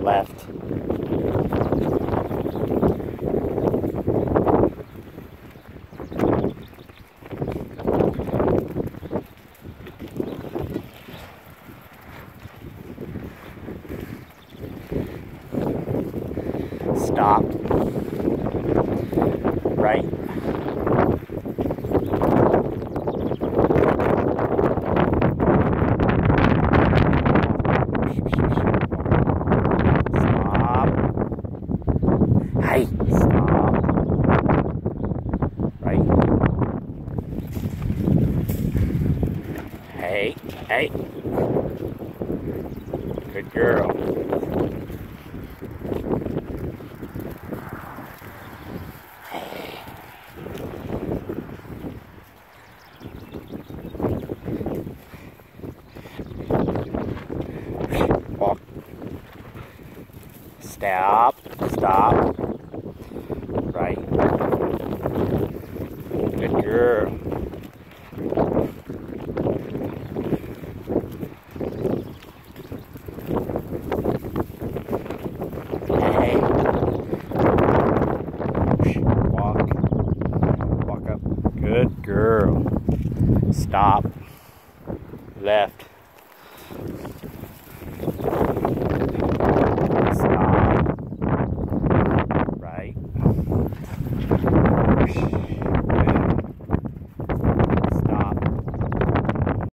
left. Stop. Right. Stop. Hey, stop. Right. Hey, hey. Good girl. Walk. Stop. Stop. Right. Good girl. Hey. Walk. Walk up. Good girl. Stop. Left.